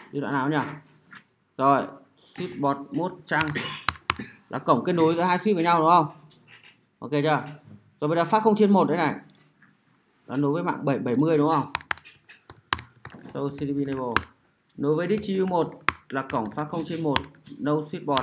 Đi đoạn nào nhỉ? Rồi, switchboard mode trang là cổng kết nối giữa hai switch với nhau đúng không? Ok chưa? Rồi bây giờ phát 0/1 đấy này. Nó nối với mạng 770 đúng không? So CDP label. Nối với DCU 1 là cổng phát 0/1 no switchboard.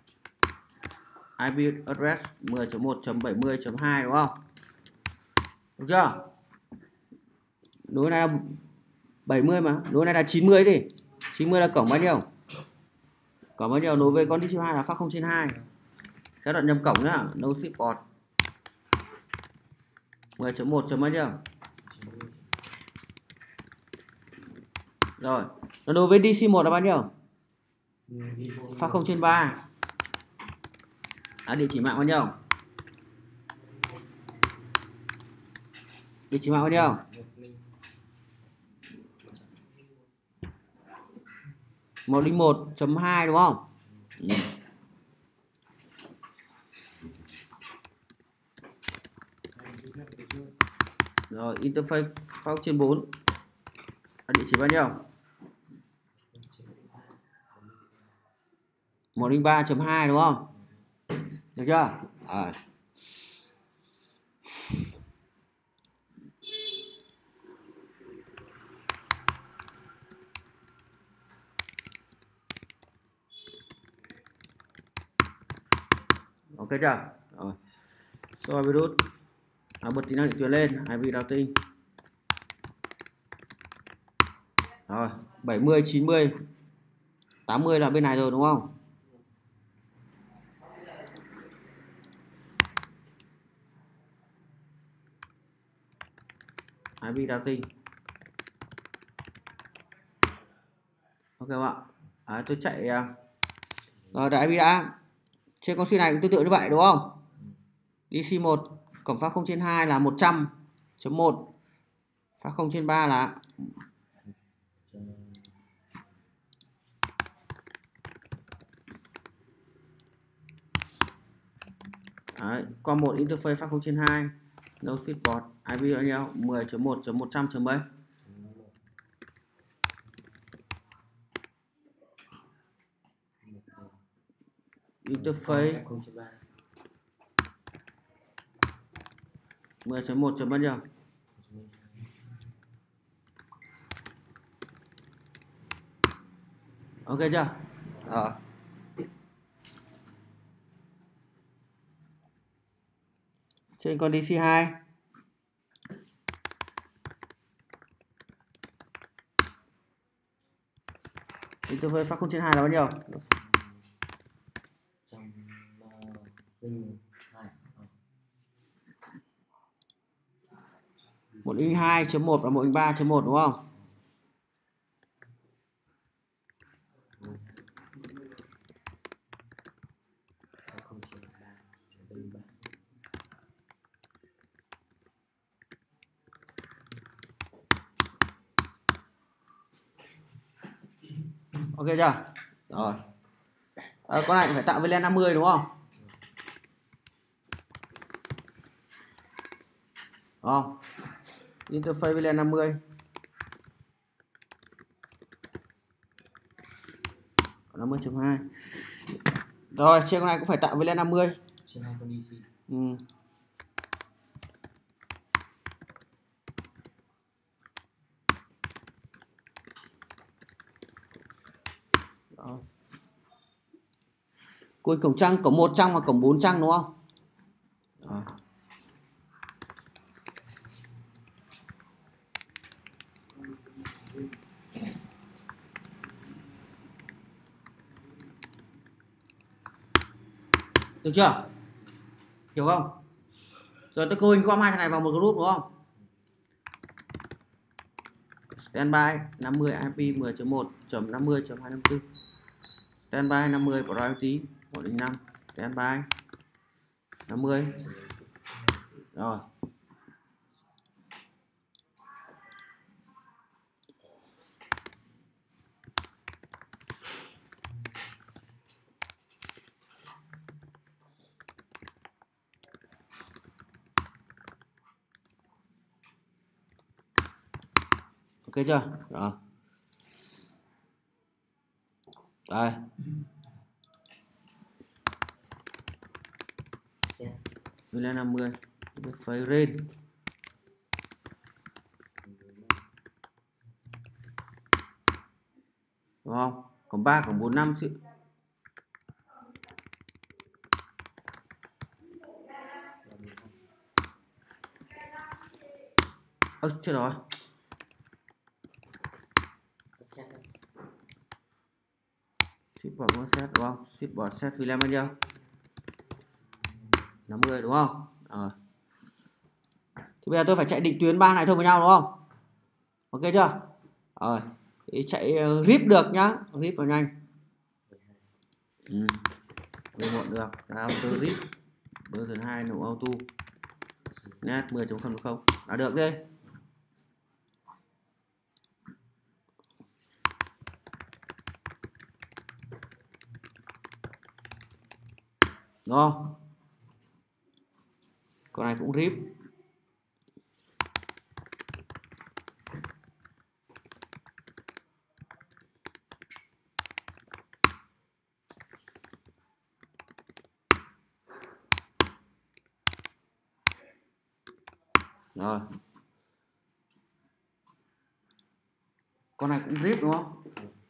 IP address 10.1.70.2 đúng không? Được chưa? Nối này là 70 mà, nối này là 90 thì 90 là cổng bao nhiêu? Cổng bao nhiêu? Nối với con DCU 2 là phát 0/2. Cái đoạn nhầm cổng nhá, no switchboard 10.1 chấm bao nhiêu? Rồi, nó đối với DC1 là bao nhiêu? Phát 0/3. Địa chỉ mạng bao nhiêu? Địa chỉ mạng bao nhiêu? 101.2 đúng không? Rồi, interface phát trên 4. Địa chỉ bao nhiêu? 103.2 đúng không? Được chưa? À. Ok chưa? Rồi. Soi virus. Bật tính năng điện truyền lên, IP routing. Rồi, 70, 90, 80 là bên này rồi đúng không? IP routing. Ok không ạ? Tôi chạy rồi đại IP đã. Trên con suy này cũng tương tự như vậy đúng không? DC1 cổng phát 0/2 là 100.1, phát 0/3 là đấy, qua một interface phát 0/2 no switchboard IP bao nhiêu? 10.1.100 mấy? Interface 10.1 bao nhiêu? Ok chưa? Rồi. Trên con DC2 interface phát 0/2 là bao nhiêu? 102.1 và 103.1 đúng không? Ok chưa? Rồi. Con này phải tạo VLAN 50 đúng không? Không? Interface VLAN 50. 50.2. Rồi, trên con này cũng phải tạo VLAN 50. Trên hai con DC. Đó. Cổng trăng, cổng 1 trăng và cổng 4 trăng đúng không? Đó. Được chưa? Hiểu không? Rồi tôi copy com hai thằng này vào một group đúng không? Standby 50 IP 10.1.50.254. Standby 50 priority 105. Standby 50. Rồi. Ok chưa? Đó. Đây. VLAN 50. Phẩy rain. Đúng không? Còn 3, còn 4, 5 sự. Ơ chết rồi. Switchboard có set đúng không? Switchboard set VLAN bao nhiêu? 50 đúng không? Thì bây giờ tôi phải chạy định tuyến 3 này thông với nhau đúng không? Ok chưa? Rồi. Thì chạy rip được nhá, rip vào nhanh. Muộn được. Auto rip. Version 2 nổ auto. Net 10.0.0 đã được đi. Đúng không? Con này cũng rip. Rồi. Con này cũng rip đúng không?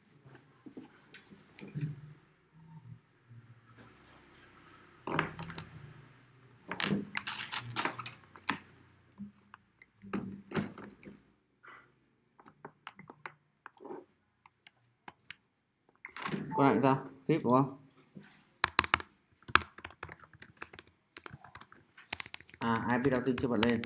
Con này sao? Rip đúng không? IP routing chưa bật lên.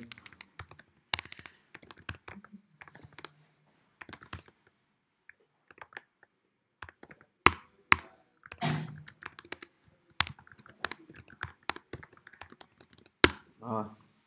Rồi.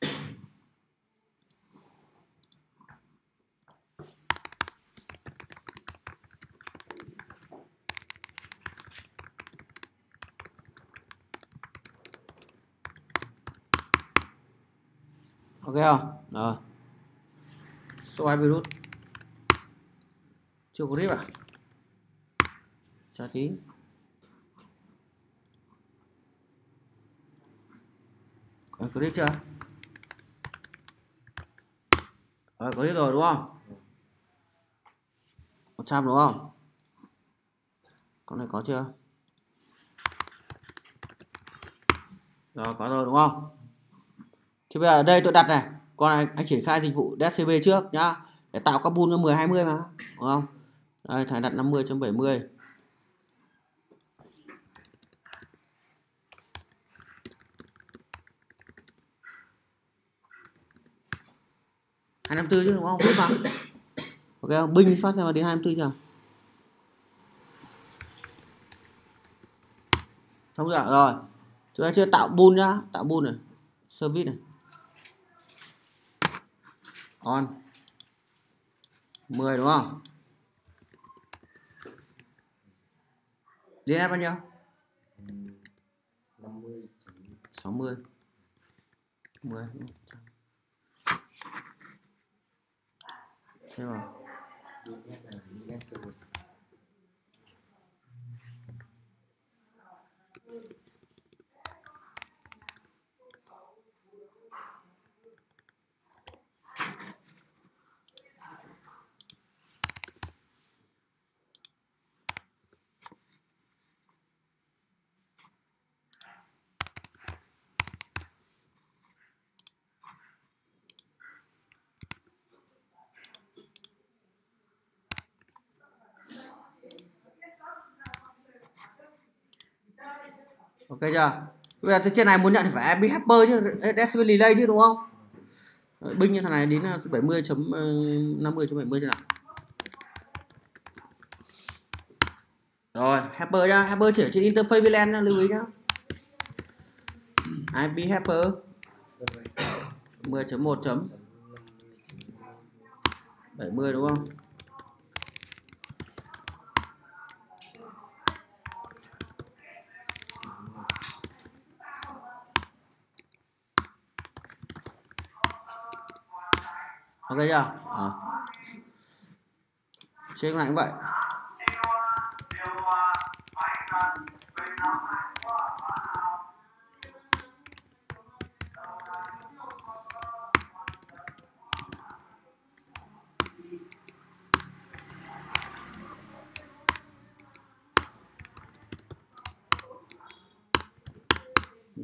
Ok không? Rồi. Số IP root. Chưa có rip à? Chờ tí. Có rip chưa? Rồi, có rip rồi đúng không? 100 đúng không? Con này có chưa? Rồi có rồi đúng không? Thì bây giờ ở đây tôi đặt này, con này anh triển khai dịch vụ DSCP trước nhá, để tạo các pool cho 10 20 mà, đúng không? Đây thầy đặt 50.70. Hai 54 chứ đúng không? Biết mà. Ok không? Binh phát ra đến 24 chưa? Thông chưa? Rồi. Chúng ta chưa tạo pool nhá, tạo pool này. Service này. On. 10 đúng không? DNS bao nhiêu? 50. 60. 10. Xem vào. Ok chưa? Bây giờ trên này muốn nhận thì phải IP Happer chứ, DSCP relay chứ đúng không? Binh như thằng này đến 70.50.70 thế nào? Rồi, Happer nhá, Happer chỉ ở trên interface VLAN nhá, lưu ý nhá. IP Happer 10.1.70 đúng không? Ok chưa? Trên này cũng vậy.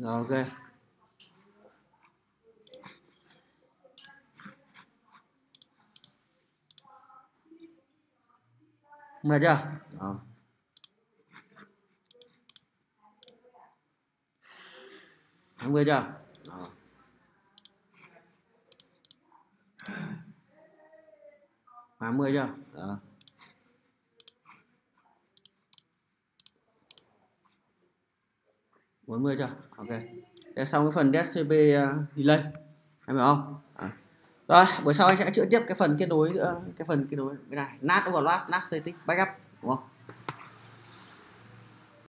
Rồi, ok. Mệt chưa? Đó. Em chưa? Đó. Tám mươi chưa? Đó. Bốn mươi chưa? Ok. Thế xong cái phần DSCP delay, em hiểu không? Rồi buổi sau anh sẽ chữa tiếp cái phần kết nối nữa, cái phần kết nối cái này NAT overload, NAT static backup, đúng không?